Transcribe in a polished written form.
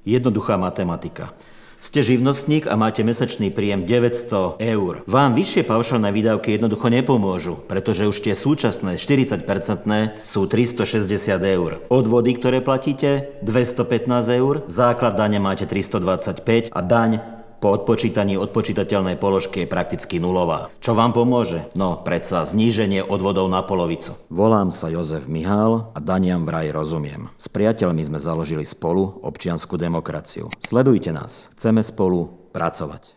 Jednoduchá matematika. Ste živnostník a máte mesačný príjem 900 eur. Vám vyššie paušálne výdavky jednoducho nepomôžu, pretože už tie súčasné 40% sú 360 eur. Odvody, ktoré platíte, 215 eur, základ dane máte 325 a daň po odpočítaní odpočítateľnej položky je prakticky nulová. Čo vám pomôže? No, predsa zníženie odvodov na polovicu. Volám sa Jozef Mihál a daniam vraj rozumiem. S priateľmi sme založili Spolu občiansku demokraciu. Sledujte nás. Chceme spolu pracovať.